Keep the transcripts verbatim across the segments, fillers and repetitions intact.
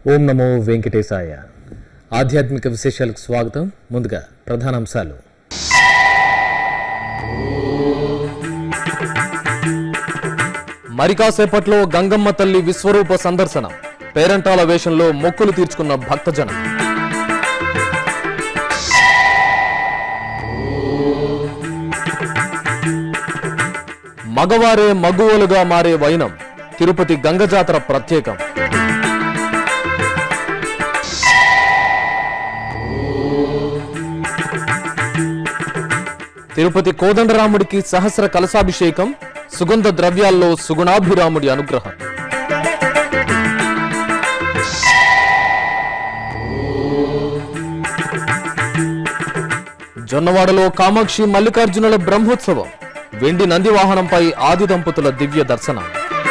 ఓం నమో వెంకటేశాయ. ఆధ్యాత్మిక విశేషాలకు స్వాగతం. ముందుగా ప్రధానాంశాలు. మరికాసేపట్లో గంగమ్మ తల్లి విశ్వరూప సందర్శనం. పేరంటాల వేషంలో మొక్కులు తీర్చుకున్న భక్తజనం. మగవారే మగువలుగా మారే వైనం. తిరుపతి గంగ జాతర ప్రత్యేకం. తిరుపతి కోదండరాముడికి సహస్ర కలశాభిషేకం. సుగంధ ద్రవ్యాల్లో సుగుణాభిరాముడి అనుగ్రహం. జొన్నవాడలో కామాక్షి మల్లికార్జునుల బ్రహ్మోత్సవం. వెండి నంది వాహనంపై ఆది దంపతుల దివ్య దర్శనం.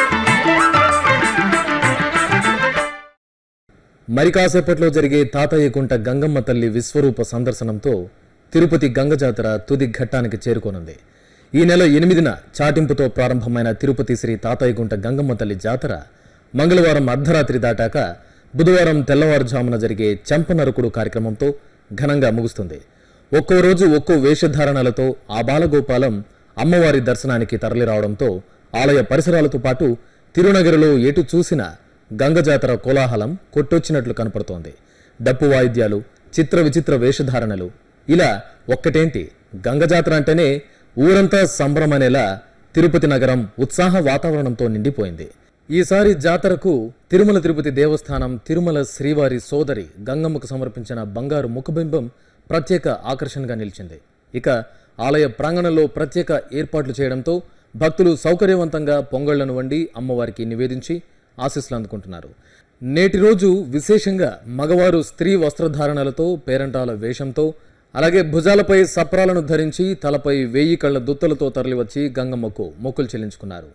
మరి కాసేపట్లో జరిగే తాతయ్యకుంట గంగమ్మ తల్లి విశ్వరూప సందర్శనంతో తిరుపతి గంగ జాతర తుది ఘట్టానికి చేరుకోనుంది. ఈ నెల ఎనిమిదిన చాటింపుతో ప్రారంభమైన తిరుపతి శ్రీ తాతయ్యకుంట గంగమ్మ తల్లి జాతర మంగళవారం అర్ధరాత్రి దాటాక బుధవారం తెల్లవారుజామున జరిగే చెంపనరుకుడు కార్యక్రమంతో ఘనంగా ముగుస్తుంది. ఒక్కో రోజు ఒక్కో వేషధారణలతో ఆ బాలగోపాలం అమ్మవారి దర్శనానికి తరలిరావడంతో ఆలయ పరిసరాలతో పాటు తిరునగరిలో ఎటు చూసిన గంగ జాతర కోలాహలం కొట్టొచ్చినట్లు కనపడుతోంది. డప్పు వాయిద్యాలు, చిత్ర విచిత్ర వేషధారణలు, ఇలా ఒక్కటేంటి గంగ జాతర అంటేనే ఊరంతా సంబరమనేలా తిరుపతి నగరం ఉత్సాహ వాతావరణంతో నిండిపోయింది. ఈసారి జాతరకు తిరుమల తిరుపతి దేవస్థానం తిరుమల శ్రీవారి సోదరి గంగమ్మకు సమర్పించిన బంగారు ముఖబింబం ప్రత్యేక ఆకర్షణగా నిలిచింది. ఇక ఆలయ ప్రాంగణంలో ప్రత్యేక ఏర్పాట్లు చేయడంతో భక్తులు సౌకర్యవంతంగా పొంగళ్లను వండి అమ్మవారికి నివేదించి ఆశీస్సులు అందుకుంటున్నారు. నేటి రోజు విశేషంగా మగవారు స్త్రీ వస్త్రధారణలతో పేరంటాల వేషంతో, అలాగే భుజాలపై సప్రాలను ధరించి తలపై వేయి కళ్ల దుత్తలతో తరలివచ్చి గంగమ్మకు మొక్కులు చెల్లించుకున్నారు.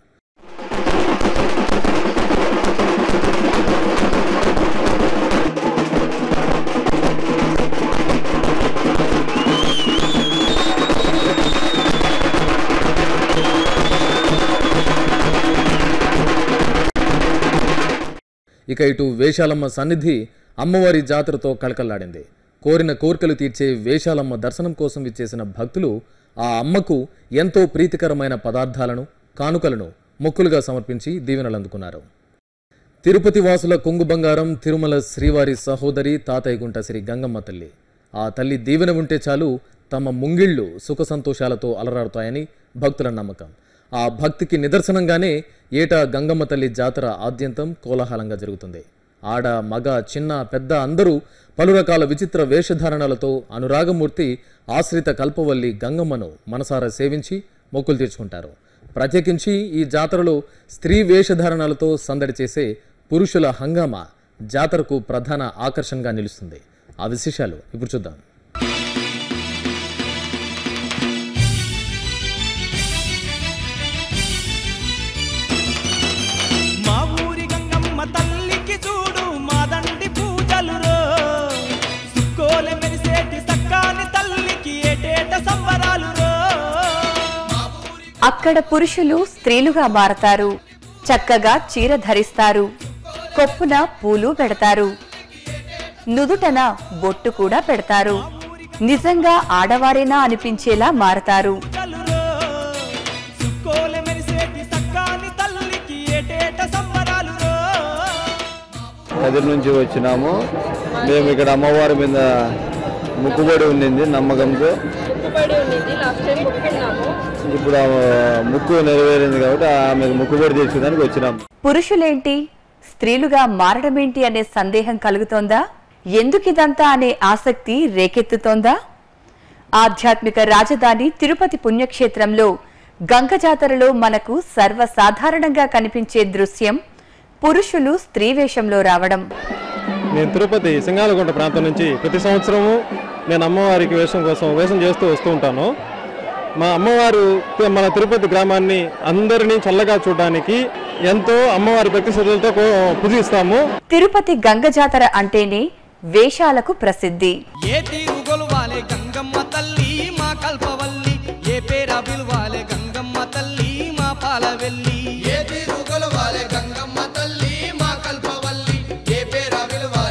ఇక ఇటు వేషాలమ్మ సన్నిధి అమ్మవారి జాతరతో కళకళలాడింది. కోరిన కోర్కెలు తీర్చే వేషాలమ్మ దర్శనం కోసం విచ్చేసిన భక్తులు ఆ అమ్మకు ఎంతో ప్రీతికరమైన పదార్థాలను, కానుకలను మొక్కులుగా సమర్పించి దీవెనలు అందుకున్నారు. తిరుపతి వాసుల కొంగు బంగారం తిరుమల శ్రీవారి సహోదరి తాతయ్యగుంట శ్రీ గంగమ్మ తల్లి. ఆ తల్లి దీవెన ఉంటే చాలు తమ ముంగిళ్లు సుఖ సంతోషాలతో అలరాడుతాయని భక్తుల నమ్మకం. ఆ భక్తికి నిదర్శనంగానే ఏటా గంగమ్మ తల్లి జాతర ఆద్యంతం కోలాహలంగా జరుగుతుంది. ఆడ, మగ, చిన్న, పెద్ద అందరూ పలు రకాల విచిత్ర వేషధారణలతో అనురాగమూర్తి ఆశ్రిత కల్పవల్లి గంగమ్మను మనసారా సేవించి మొక్కులు తీర్చుకుంటారు. ప్రత్యేకించి ఈ జాతరలో స్త్రీ వేషధారణలతో సందడి చేసే పురుషుల హంగామా జాతరకు ప్రధాన ఆకర్షణగా నిలుస్తుంది. ఆ విశేషాలు ఇప్పుడు చూద్దాం. అక్కడ పురుషులు స్త్రీలుగా మారతారు. చక్కగా చీర ధరిస్తారు. కొప్పున పూలు పెడతారు. నుదుటన బొట్టు కూడా పెడతారు. నిజంగా ఆడవారేనా అనిపించేలా మారతారు. ఎదురు నుంచి వచ్చినాము. మేము ఇక్కడ అమ్మవారి మీద ముక్కుబడి ఉండింది, నమ్మకంతో. ఇప్పుడు ముక్కు నెరవేరింది కాబట్టి ఆమె ముక్కుబడి తీర్చడానికి వచ్చినాం. పురుషులేంటి స్త్రీలుగా మారడమేంటి అనే సందేహం కలుగుతోందా? ఎందుకిదంతా అనే ఆసక్తి రేకెత్తుతోందా? ఆధ్యాత్మిక రాజధాని తిరుపతి పుణ్యక్షేత్రంలో గంగ జాతరలో మనకు సర్వసాధారణంగా కనిపించే దృశ్యం పురుషులు స్త్రీ వేషంలో రావడం. నేను తిరుపతి సింగాలగుంట ప్రాంతం నుంచి ప్రతి సంవత్సరము నేను అమ్మవారికి వేషం కోసం వేషం చేస్తూ వస్తూ ఉంటాను. మా అమ్మవారు మన తిరుపతి గ్రామాన్ని అందరినీ చల్లగా చూడడానికి ఎంతో అమ్మవారి భక్తి శ్రద్ధలతో పూజిస్తాము. తిరుపతి గంగ జాతర అంటేనే వేషాలకు ప్రసిద్ధి. ఏ తీరు గొలవాలే గంగమ్మ తల్లి మా కల్పవల్లి, ఏ పేరా పిలవాలే గంగమ్మ తల్లి మా పాలవెల్లి. ఏ తీరు గొలవాలే గంగమ్మ తల్లి మా కల్పవల్లి, ఏ పేరా పిలవాలే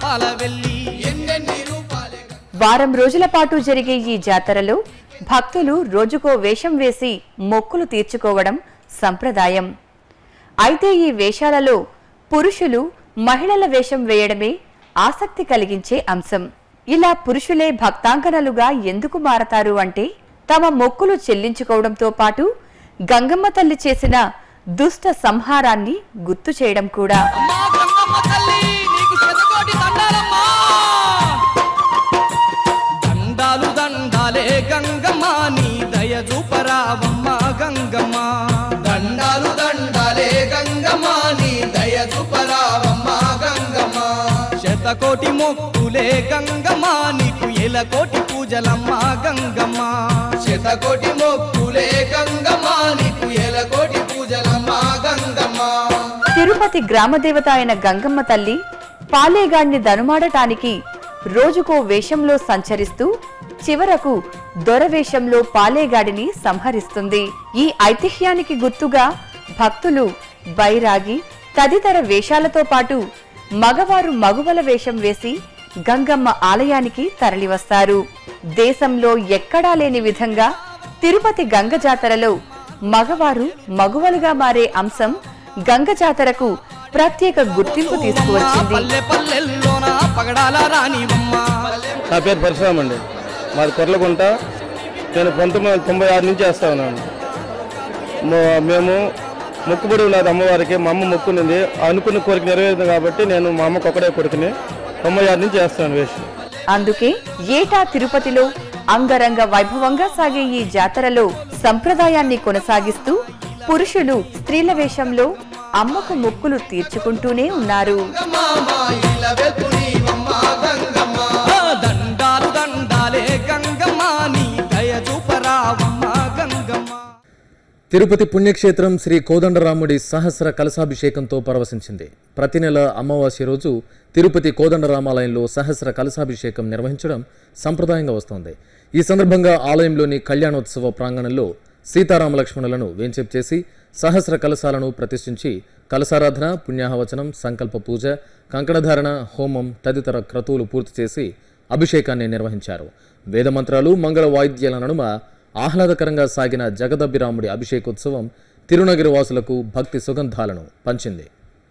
రూపాల వెళ్ళి ఎన్నెన్ని రూపాలే. వారం రోజుల పాటు జరిగే ఈ జాతరలో భక్తులు రోజుకో వేషం వేసి మొక్కులు తీర్చుకోవడం సంప్రదాయం. అయితే ఈ వేషాలలో పురుషులు మహిళల వేషం వేయడమే ఆసక్తి కలిగించే అంశం. ఇలా పురుషులే భక్తాంగనలుగా ఎందుకు మారతారు అంటే తమ మొక్కులు చెల్లించుకోవడంతో పాటు గంగమ్మ తల్లి చేసిన దుష్ట సంహారాన్ని గుర్తు చేయడం కూడా. అమ్మా గంగమ్మ తల్లి నీకు శతకోటి దండాలమ్మా. దండాలు దండాలే గంగమ్మ నీ దయ చూపరావమ్మ గంగమ్మ. దండాలు దండాలే గంగమ్మ నీ దయ చూపరావమ్మ గంగమ్మ. శతకోటి మొక్కులే గంగమ్మ నీకు ఎలకోటి పూజలమ్మ గంగమ్మ. శతకోటి మొక్కులే గంగమ్మ నీకు ఎలకోటి పూజలమ్మ గంగమ్మ. తిరుపతి గ్రామదేవత అయిన గంగమ్మ తల్లి పాలేగాడిని దనుమాడటానికి రోజుకో వేషంలో సంచరిస్తూ చివరకు దొరవేషంలో పాలేగాడిని సంహరిస్తుంది. ఈ ఐతిహ్యానికి గుర్తుగా భక్తులు బైరాగి తదితర వేషాలతో పాటు మగవారు మగువల వేషం వేసి గంగమ్మ ఆలయానికి తరలివస్తారు. దేశంలో ఎక్కడా లేని విధంగా తిరుపతి గంగ జాతరలో మగవారు మగువలుగా మారే అంశం గంగ జాతరకు ప్రత్యేక గుర్తింపు తీసుకువచ్చింది. నా పేరు పరశురామ్ అండి, మాది కొర్లగుంట. నేను పంతొమ్మిది వందల తొంభై ఆరు నుంచి వేస్తా ఉన్నాను. మేము మొక్కుబడి ఉన్నది అమ్మవారికి. మా అమ్మ మొక్కునింది, అనుకున్న కోరిక నెరవేరింది కాబట్టి నేను మా అమ్మకు ఒకడే కొడుకుని తొంభై ఆరు నుంచి వేస్తాను వేషం. అందుకే ఏటా తిరుపతిలో అంగరంగ వైభవంగా సాగే ఈ జాతరలో సంప్రదాయాన్ని కొనసాగిస్తూ పురుషులు స్త్రీల వేషంలో అమ్మకు మొక్కులు తీర్చుకుంటూనే ఉన్నారు. దండాలు దండాలే గంగమ్మ నీ దయ చూపరావమ్మ గంగమ్మ. తిరుపతి పుణ్యక్షేత్రం శ్రీ కోదండరాముడి సహస్ర కలశాభిషేకంతో పరవశించింది. ప్రతి నెల అమావాస్య రోజు తిరుపతి కోదండరామాలయంలో సహస్ర కలశాభిషేకం నిర్వహించడం సంప్రదాయంగా వస్తోంది. ఈ సందర్భంగా ఆలయంలోని కళ్యాణోత్సవ ప్రాంగణంలో సీతారామ లక్ష్మణులను వేంచేపు చేసి సహస్ర కలశాలను ప్రతిష్ఠించి కలశారాధన, పుణ్యాహవచనం, సంకల్ప పూజ, కంకణధారణ, హోమం తదితర క్రతువులు పూర్తి చేసి అభిషేకాన్ని నిర్వహించారు. వేదమంత్రాలు, మంగళ వాయిద్యాల నడుమ ఆహ్లాదకరంగా సాగిన జగదభిరాముడి అభిషేకోత్సవం తిరునగిరి వాసులకు భక్తి సుగంధాలను పంచింది.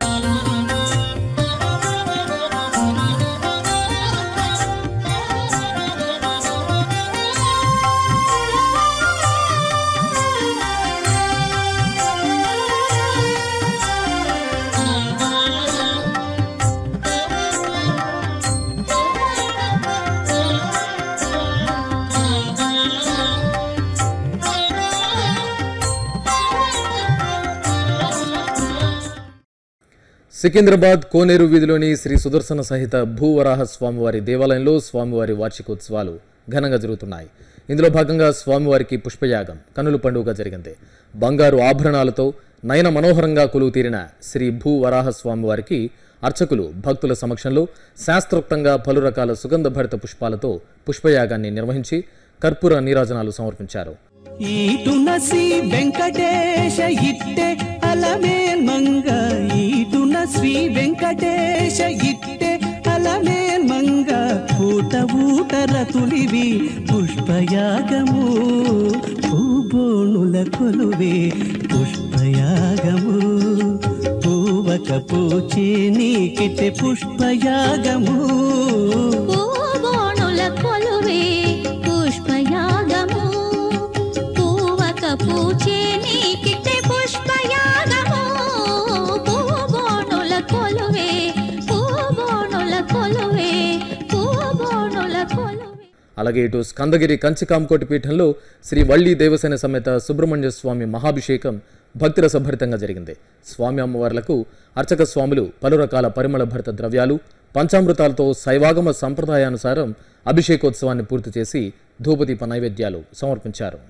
సికింద్రాబాద్ కోనేరు వీధిలోని శ్రీ సుదర్శన సహిత భూవరాహ స్వామివారి దేవాలయంలో స్వామివారి వార్షికోత్సవాలు ఘనంగా జరుగుతున్నాయి. ఇందులో భాగంగా స్వామివారికి పుష్పయాగం కనుల పండుగ జరిగింది. బంగారు ఆభరణాలతో నయన మనోహరంగా కొలువు తీరిన శ్రీ భూవరాహ స్వామివారికి అర్చకులు భక్తుల సమక్షంలో శాస్త్రోక్తంగా పలు రకాల సుగంధ భరిత పుష్పాలతో పుష్పయాగాన్ని నిర్వహించి కర్పూర నీరాజనాలు సమర్పించారు. ఈటున శ్రీ వెంకటేశ ఇట్టే అలమేల్ మంగ, ఈటున శ్రీ వెంకటేశ ఇట్టే అలమేల్ మంగ, ఊట ఊట రతులివి పుష్పయాగము, పూబోణుల కొలువే పుష్పయాగము, పూవక పూచే నీకిటే పుష్పయాగము, పూబోణుల కొలువే పుష్పయాగము, పూవక పూచే నీకిటే పుష్పయాగము, పూబోణుల కొలువే పూబోణుల కొలువే పూబోణుల కొలువే. అలాగే ఇటు స్కందగిరి కంచికాంకోటి పీఠంలో శ్రీ వల్లి దేవసేన సమేత సుబ్రహ్మణ్య స్వామి మహాభిషేకం భక్తిరసభరితంగా జరిగింది. స్వామి అమ్మవార్లకు అర్చక స్వాములు పలు రకాల పరిమళ భరిత ద్రవ్యాలు, పంచామృతాలతో శైవాగమ సంప్రదాయానుసారం అభిషేకోత్సవాన్ని పూర్తి చేసి ధూపదీప నైవేద్యాలు సమర్పించారు.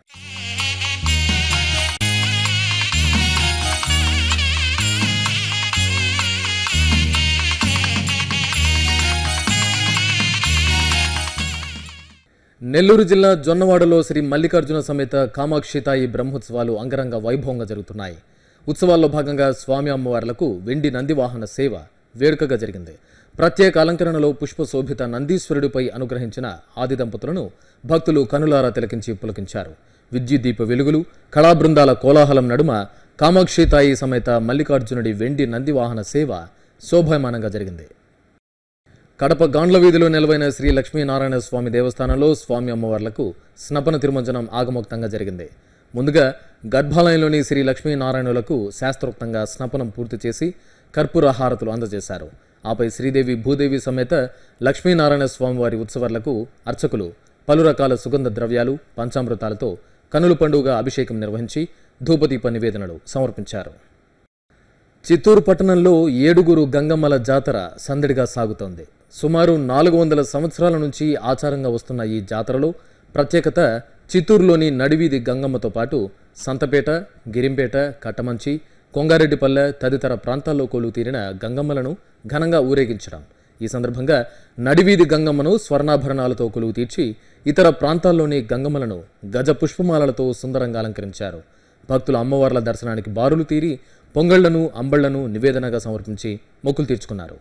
నెల్లూరు జిల్లా జొన్నవాడలో శ్రీ మల్లికార్జున సమేత కామాక్షితాయి బ్రహ్మోత్సవాలు అంగరంగ వైభవంగా జరుగుతున్నాయి. ఉత్సవాల్లో భాగంగా స్వామి అమ్మవార్లకు వెండి నందివాహన సేవ వేడుకగా జరిగింది. ప్రత్యేక అలంకరణలో పుష్పశోభిత నందీశ్వరుడిపై అనుగ్రహించిన ఆది దంపతులను భక్తులు కనులారా తిలకించి పులకించారు. విద్యుత్ దీప వెలుగులు, కళాబృందాల కోలాహలం నడుమ కామాక్షితాయి సమేత మల్లికార్జునుడి వెండి నందివాహన సేవ శోభాయమానంగా జరిగింది. కడప గాండ్ల వీధిలో నెలవైన శ్రీ లక్ష్మీనారాయణ స్వామి దేవస్థానంలో స్వామి అమ్మవార్లకు స్నపన తిరుమంజనం ఆగమోక్తంగా జరిగింది. ముందుగా గర్భాలయంలోని శ్రీ లక్ష్మీనారాయణులకు శాస్త్రోక్తంగా స్నపనం పూర్తి చేసి కర్పూర హారతులు అందజేశారు. ఆపై శ్రీదేవి భూదేవి సమేత లక్ష్మీనారాయణ స్వామివారి ఉత్సవాలకు అర్చకులు పలు రకాల సుగంధ ద్రవ్యాలు, పంచామృతాలతో కనుల పండుగ అభిషేకం నిర్వహించి ధూపదీప నివేదనలు సమర్పించారు. చిత్తూరు పట్టణంలో ఏడుగురు గంగమ్మల జాతర సందడిగా సాగుతోంది. సుమారు నాలుగు వందల సంవత్సరాల నుంచి ఆచారంగా వస్తున్న ఈ జాతరలో ప్రత్యేకత చిత్తూరులోని నడివీధి గంగమ్మతో పాటు సంతపేట, గిరింపేట, కట్టమంచి, కొంగారెడ్డిపల్లె తదితర ప్రాంతాల్లో కొలువు తీరిన గంగమ్మలను ఘనంగా ఊరేగించడం. ఈ సందర్భంగా నడివీధి గంగమ్మను స్వర్ణాభరణాలతో కొలువు తీర్చి ఇతర ప్రాంతాల్లోని గంగమ్మలను గజ పుష్పమాలలతో సుందరంగా అలంకరించారు. భక్తులు అమ్మవార్ల దర్శనానికి బారులు తీరి పొంగళ్లను, అంబళ్లను నివేదనగా సమర్పించి మొక్కులు తీర్చుకున్నారు.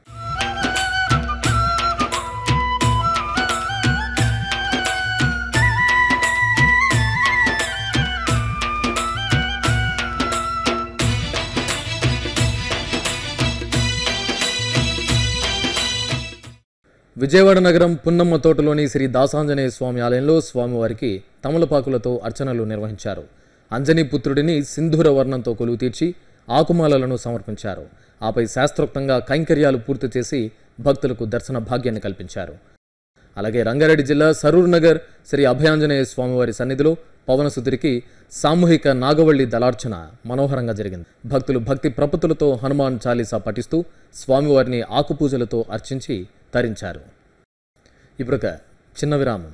విజయవాడ నగరం పున్నమ్మ తోటలోని శ్రీ దాసాంజనేయ స్వామి ఆలయంలో స్వామివారికి తమలపాకులతో అర్చనలు నిర్వహించారు. అంజనీ పుత్రుడిని సింధూర వర్ణంతో కొలువు తీర్చి ఆకుమాలలను సమర్పించారు. ఆపై శాస్త్రోక్తంగా కైంకర్యాలు పూర్తి చేసి భక్తులకు దర్శన భాగ్యాన్ని కల్పించారు. అలాగే రంగారెడ్డి జిల్లా సరూర్ నగర్ శ్రీ అభయాంజనేయ స్వామివారి సన్నిధిలో పవనసుతుడికి సామూహిక నాగవల్లి దళార్చన మనోహరంగా జరిగింది. భక్తులు భక్తి ప్రపత్తులతో హనుమాన్ చాలీసా పఠిస్తూ స్వామివారిని ఆకుపూజలతో అర్చించి తరించారు. ఇప్పుడొక చిన్న విరామం.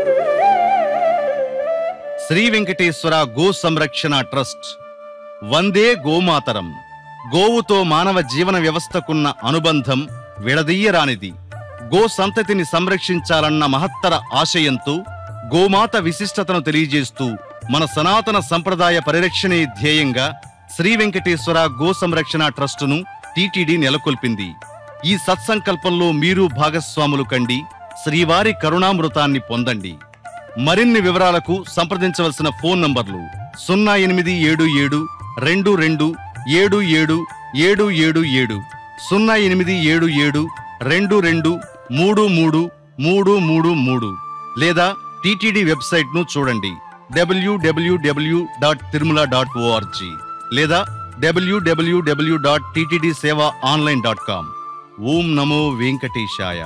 శ్రీ వెంకటేశ్వర గో సంరక్షణ ట్రస్ట్ వందే గోమాతరం. గోవుతో మానవ జీవన వ్యవస్థకున్న అనుబంధం విడదీయరానిది. గో సంతతిని సంరక్షించాలన్న మహత్తర ఆశయంతో గోమాత విశిష్టతను తెలియజేస్తూ మన సనాతన సంప్రదాయ పరిరక్షణే ధ్యేయంగా శ్రీ వెంకటేశ్వర గో సంరక్షణ ట్రస్టును టీటీడీ నెలకొల్పింది. ఈ సత్సంకల్పంలో మీరు భాగస్వాములు కండి, శ్రీవారి కరుణామృతాన్ని పొందండి. మరిన్ని వివరాలకు సంప్రదించవలసిన ఫోన్ నంబర్లు సున్నా ఎనిమిది ఏడు ఏడు రెండు రెండు ఏడు ఏడు ఏడు ఏడు ఏడు, సున్నా ఎనిమిది ఏడు ఏడు రెండు రెండు మూడు మూడు మూడు మూడు మూడు, లేదా టీటీడీ వెబ్సైట్ ను చూడండి WWW dot Tirumala dot ORG లేదా WWW dot TTD Seva online dot com. ఓం నమో వెంకటేశాయ.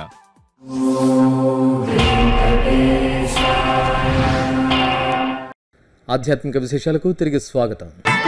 ఆధ్యాత్మిక విశేషాలకు తిరిగి స్వాగతం.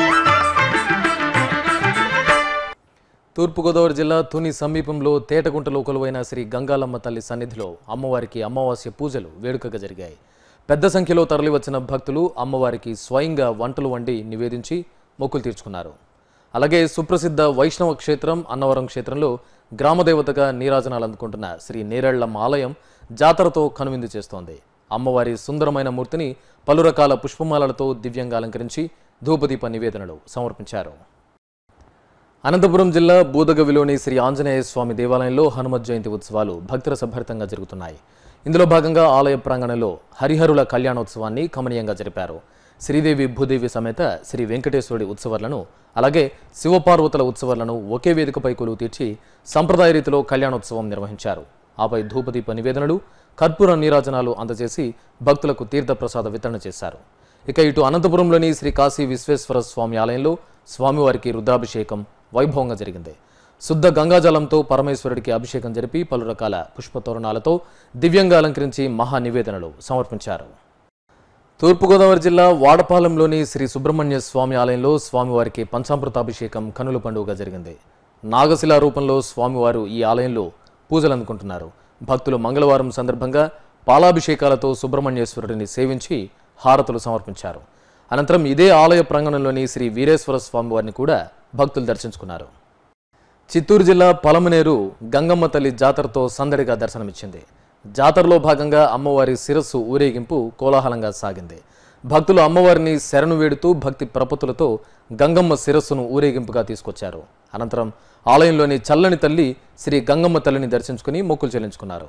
తూర్పుగోదావరి జిల్లా తుని సమీపంలో తేటగుంటలో కొలువైన శ్రీ గంగాలమ్మ తల్లి సన్నిధిలో అమ్మవారికి అమావాస్య పూజలు వేడుకగా జరిగాయి. పెద్ద సంఖ్యలో తరలివచ్చిన భక్తులు అమ్మవారికి స్వయంగా వంటలు వండి నివేదించి మొక్కులు తీర్చుకున్నారు. అలాగే సుప్రసిద్ధ వైష్ణవ క్షేత్రం అన్నవరం క్షేత్రంలో గ్రామదేవతగా నీరాజనాలు అందుకుంటున్న శ్రీ నేరేళ్లమ్మ ఆలయం జాతరతో కనువిందు చేస్తోంది. అమ్మవారి సుందరమైన మూర్తిని పలు రకాల పుష్పమాలలతో దివ్యంగా అలంకరించి ధూపదీప నివేదనలు సమర్పించారు. అనంతపురం జిల్లా బూదగవిలోని శ్రీ ఆంజనేయ స్వామి దేవాలయంలో హనుమత్ జయంతి ఉత్సవాలు భక్తిరసభరితంగా జరుగుతున్నాయి. ఇందులో భాగంగా ఆలయ ప్రాంగణంలో హరిహరుల కళ్యాణోత్సవాన్ని కమనీయంగా జరిపారు. శ్రీదేవి భూదేవి సమేత శ్రీ వెంకటేశ్వరుడి ఉత్సవాలను అలాగే శివపార్వతుల ఉత్సవాలను ఒకే వేదికపై కొలువు తీర్చి సంప్రదాయ రీతిలో కళ్యాణోత్సవం నిర్వహించారు. ఆపై ధూపదీప నివేదనలు, కర్పూర నీరాజనాలు అందజేసి భక్తులకు తీర్థప్రసాద వితరణ చేశారు. ఇక ఇటు అనంతపురంలోని శ్రీ కాశీ విశ్వేశ్వర స్వామి ఆలయంలో స్వామివారికి రుద్రాభిషేకం వైభవంగా జరిగింది. శుద్ధ గంగాజలంతో పరమేశ్వరుడికి అభిషేకం జరిపి పలు రకాల పుష్పతోరణాలతో దివ్యంగా అలంకరించి మహా నివేదనలు సమర్పించారు. తూర్పుగోదావరి జిల్లా వాడపాలెంలోని శ్రీ సుబ్రహ్మణ్య స్వామి ఆలయంలో స్వామివారికి పంచామృతాభిషేకం కనుల పండుగగా జరిగింది. నాగశిలా రూపంలో స్వామివారు ఈ ఆలయంలో పూజలు అందుకుంటున్నారు. భక్తులు మంగళవారం సందర్భంగా పాలాభిషేకాలతో సుబ్రహ్మణ్యేశ్వరుడిని సేవించి హారతులు సమర్పించారు. అనంతరం ఇదే ఆలయ ప్రాంగణంలోని శ్రీ వీరేశ్వర స్వామివారిని కూడా భక్తులు దర్శించుకున్నారు. చిత్తూరు జిల్లా పలమనేరు గంగమ్మ తల్లి జాతరతో సందడిగా దర్శనమిచ్చింది. జాతరలో భాగంగా అమ్మవారి శిరస్సు ఊరేగింపు కోలాహలంగా సాగింది. భక్తులు అమ్మవారిని శరణు వేడుతూ భక్తి ప్రపత్తులతో గంగమ్మ శిరస్సును ఊరేగింపుగా తీసుకొచ్చారు. అనంతరం ఆలయంలోని చల్లని తల్లి శ్రీ గంగమ్మ తల్లిని దర్శించుకుని మొక్కులు చెల్లించుకున్నారు.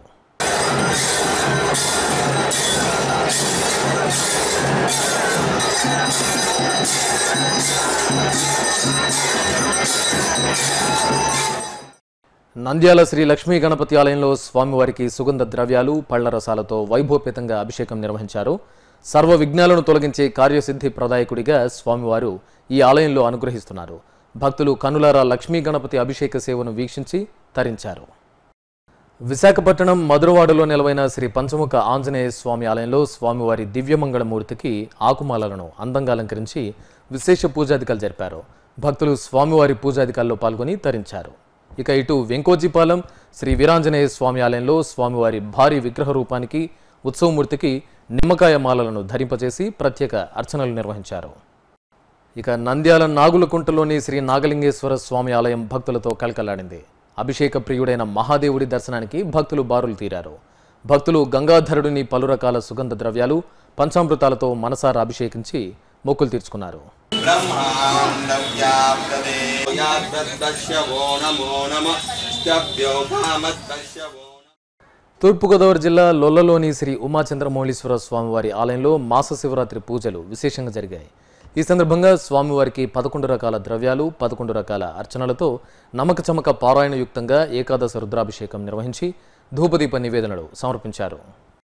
నంద్యాల శ్రీ లక్ష్మీ గణపతి ఆలయంలో స్వామివారికి సుగంధ ద్రవ్యాలు పళ్ల రసాలతో వైభవపేతంగా అభిషేకం నిర్వహించారు. సర్వ విఘ్నాలను తొలగించే కార్యసిద్ధి ప్రదాయకుడిగా స్వామివారు ఈ ఆలయంలో అనుగ్రహిస్తున్నారు. భక్తులు కనులారా లక్ష్మీ గణపతి అభిషేక సేవను వీక్షించి తరించారు. విశాఖపట్నం మధురవాడలో నెలవైన శ్రీ పంచముఖ ఆంజనేయ స్వామి ఆలయంలో స్వామివారి దివ్యమంగళమూర్తికి ఆకుమాలలను అందంగా అలంకరించి విశేష పూజాధికాలు జరిపారు. భక్తులు స్వామివారి పూజాధికాల్లో పాల్గొని తరించారు. ఇక ఇటు వెంకోజీపాలెం శ్రీ వీరాంజనేయ స్వామి ఆలయంలో స్వామివారి భారీ విగ్రహ రూపానికి ఉత్సవమూర్తికి నిమ్మకాయ మాలలను ధరింపజేసి ప్రత్యేక అర్చనలు నిర్వహించారు. ఇక నంద్యాల నాగులకుంటలోని శ్రీ నాగలింగేశ్వర స్వామి ఆలయం భక్తులతో కలకలాడింది. అభిషేక ప్రియుడైన మహాదేవుడి దర్శనానికి భక్తులు బారులు తీరారు. భక్తులు గంగాధరుడిని పలు రకాల సుగంధ ద్రవ్యాలు పంచామృతాలతో మనసారా అభిషేకించి మొక్కులు తీర్చుకున్నారు. తూర్పుగోదావరి జిల్లా లొల్లలోని శ్రీ ఉమాచంద్రమౌళీశ్వర స్వామివారి ఆలయంలో మాస శివరాత్రి పూజలు విశేషంగా జరిగాయి. ఈ సందర్భంగా స్వామివారికి పదకొండు రకాల ద్రవ్యాలు పదకొండు రకాల అర్చనలతో నమక చమక పారాయణయుక్తంగా ఏకాదశ రుద్రాభిషేకం నిర్వహించి ధూపదీప నివేదనలు సమర్పించారు.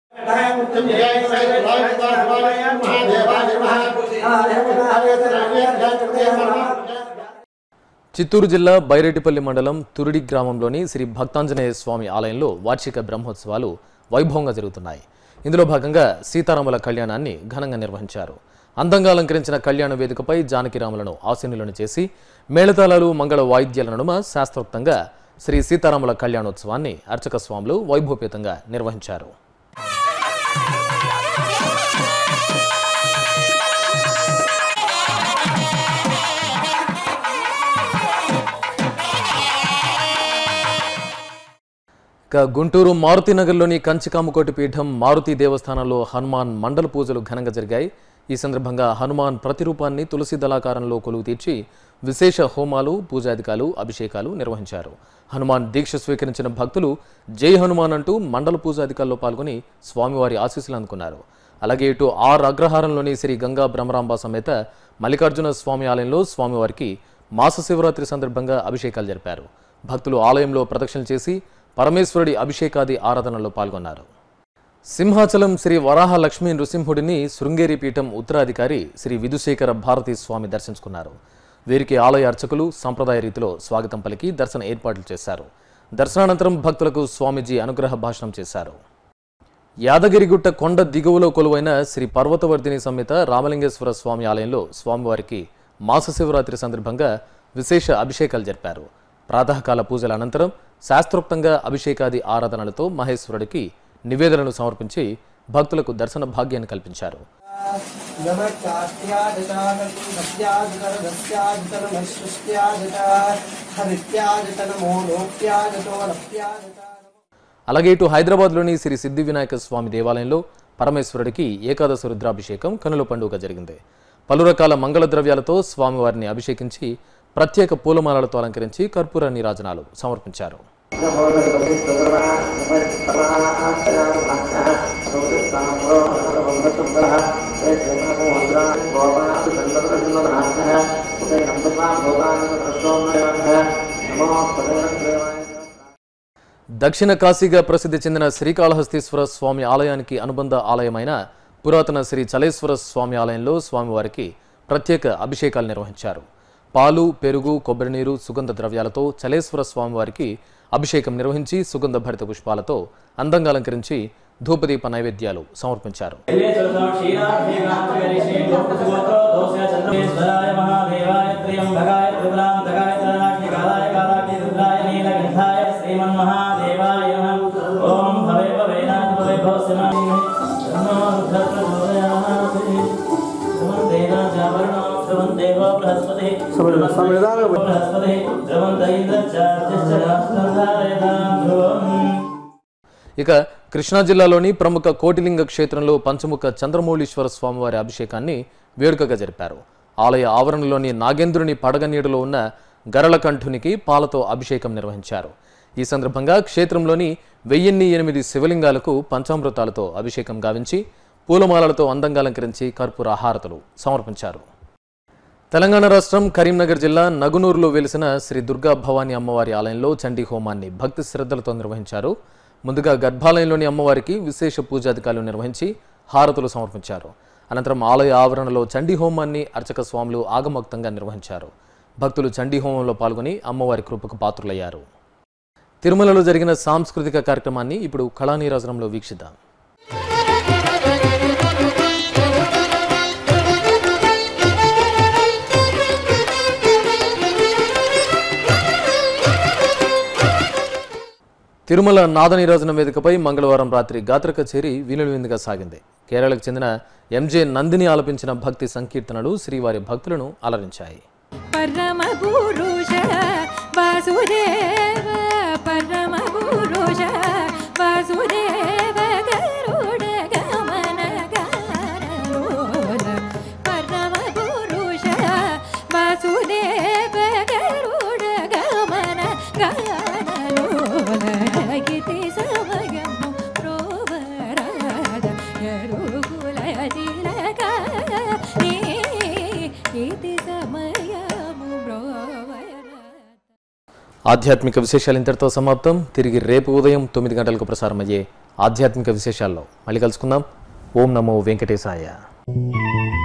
చిత్తూరు జిల్లా బైరెడ్డిపల్లి మండలం తురిడి గ్రామంలోని శ్రీ భక్తాంజనేయ స్వామి ఆలయంలో వార్షిక బ్రహ్మోత్సవాలు వైభవంగా జరుగుతున్నాయి. ఇందులో భాగంగా సీతారాముల కళ్యాణాన్ని ఘనంగా నిర్వహించారు. అందంగా అలంకరించిన కళ్యాణ వేదికపై జానకిరాములను ఆసీనులను చేసి మేళతాళాలు మంగళ వాయిద్యాల నడుమ శాస్త్రోక్తంగా శ్రీ సీతారాముల కళ్యాణోత్సవాన్ని అర్చక స్వాములు వైభవపేతంగా నిర్వహించారు. ఇక గుంటూరు మారుతినగర్లోని కంచికామకోటి పీఠం మారుతి దేవస్థానంలో హనుమాన్ మండల పూజలు ఘనంగా జరిగాయి. ఈ సందర్భంగా హనుమాన్ ప్రతిరూపాన్ని తులసి దళాకారంలో కొలువు తీర్చి విశేష హోమాలు పూజాధికాలు అభిషేకాలు నిర్వహించారు. హనుమాన్ దీక్ష స్వీకరించిన భక్తులు జై హనుమాన్ అంటూ మండల పూజాధికాల్లో పాల్గొని స్వామివారి ఆశీస్సులు అందుకున్నారు. అలాగే ఇటు ఆర్ అగ్రహారంలోని శ్రీ గంగా బ్రహ్మరాంబ సమేత మల్లికార్జున స్వామి ఆలయంలో స్వామివారికి మాస శివరాత్రి సందర్భంగా అభిషేకాలు జరిపారు. భక్తులు ఆలయంలో ప్రదక్షిణలు చేసి పరమేశ్వరుడి అభిషేకాది ఆరాధనలో పాల్గొన్నారు. సింహాచలం శ్రీ వరాహ లక్ష్మీ నృసింహుడిని శృంగేరి పీఠం ఉత్తరాధికారి శ్రీ విధుశేఖర భారతీ స్వామి దర్శించుకున్నారు. వీరికి ఆలయ అర్చకులు సంప్రదాయ రీతిలో స్వాగతం పలికి దర్శన ఏర్పాట్లు చేశారు. దర్శనానంతరం భక్తులకు స్వామీజీ అనుగ్రహ భాషణం చేశారు. యాదగిరిగుట్ట కొండ దిగువలో కొలువైన శ్రీ పర్వతవర్ధిని సమేత రామలింగేశ్వర స్వామి ఆలయంలో స్వామివారికి మాస శివరాత్రి సందర్భంగా విశేష అభిషేకాలు జరిపారు. ప్రాతకాల పూజల అనంతరం శాస్త్రోక్తంగా అభిషేకాది ఆరాధనలతో మహేశ్వరుడికి నివేదనలు సమర్పించి భక్తులకు దర్శన భాగ్యాన్ని కల్పించారు. అలాగే ఇటు హైదరాబాద్లోని శ్రీ సిద్ధి వినాయక స్వామి దేవాలయంలో పరమేశ్వరుడికి ఏకాదశ రుద్రాభిషేకం కనుల పండుగ జరిగింది. పలు రకాల మంగళ ద్రవ్యాలతో స్వామివారిని అభిషేకించి ప్రత్యేక పూలమాలలతో అలంకరించి కర్పూర నీరాజనాలు సమర్పించారు. దక్షిణ కాశీగా ప్రసిద్ధి చెందిన శ్రీకాళహస్తీశ్వర స్వామి ఆలయానికి అనుబంధ ఆలయమైన పురాతన శ్రీ చలేశ్వర స్వామి ఆలయంలో స్వామివారికి ప్రత్యేక అభిషేకాలు నిర్వహించారు. పాలు పెరుగు కొబ్బరి నీరు సుగంధ ద్రవ్యాలతో చలేశ్వర స్వామివారికి అభిషేకం నిర్వహించి సుగంధ భరిత పుష్పాలతో అందంగా అలంకరించి ధూపదీప నైవేద్యాలు సమర్పించారు. ఇక కృష్ణా జిల్లాలోని ప్రముఖ కోటిలింగ క్షేత్రంలో పంచముఖ చంద్రమౌళీశ్వర స్వామివారి అభిషేకాన్ని వేడుకగా జరిపారు. ఆలయ ఆవరణలోని నాగేంద్రుని పడగ నీడలో ఉన్న గరళకంఠునికి పాలతో అభిషేకం నిర్వహించారు. ఈ సందర్భంగా క్షేత్రంలోని వెయ్యిన్ని ఎనిమిది శివలింగాలకు పంచామృతాలతో అభిషేకం గావించి పూలమాలలతో అందంగా అలంకరించి కర్పూర హారతులు సమర్పించారు. తెలంగాణ రాష్ట్రం కరీంనగర్ జిల్లా నగునూరులో వెలిసిన శ్రీ దుర్గా భవానీ అమ్మవారి ఆలయంలో చండీ హోమాన్ని భక్తి శ్రద్ధలతో నిర్వహించారు. ముందుగా గర్భాలయంలోని అమ్మవారికి విశేష పూజాధికారులు నిర్వహించి హారతులు సమర్పించారు. అనంతరం ఆలయ ఆవరణలో చండీ హోమాన్ని అర్చక స్వాములు ఆగమోక్తంగా నిర్వహించారు. భక్తులు చండీ హోమంలో పాల్గొని అమ్మవారి కృపకు పాత్రులయ్యారు. తిరుమలలో జరిగిన సాంస్కృతిక కార్యక్రమాన్ని ఇప్పుడు కళానీరాజనంలో వీక్షిద్దాం. తిరుమల నాదనీరాజనం వేదికపై మంగళవారం రాత్రి గాత్ర కచేరీ వీణులవిందుగా సాగింది. కేరళకు చెందిన ఎంజే నందిని ఆలపించిన భక్తి సంకీర్తనలు శ్రీవారి భక్తులను అలరించాయి. పరమ పురుష వాసుదేవ పరమ పురుష వాసుదేవ గరుడ గమన గానలోల పరమ పురుష వాసుదేవ గరుడ గమన గానలోల గీతి సమయము ప్రోవరాద యరుగుల తిలక నీ గీతి సమయము ప్రోవరాద. ఆధ్యాత్మిక విశేషాలు ఇంతటితో సమాప్తం. తిరిగి రేపు ఉదయం తొమ్మిది గంటలకు ప్రసారమయ్యే ఆధ్యాత్మిక విశేషాల్లో మళ్ళీ కలుసుకుందాం. ఓం నమో వెంకటేశాయ.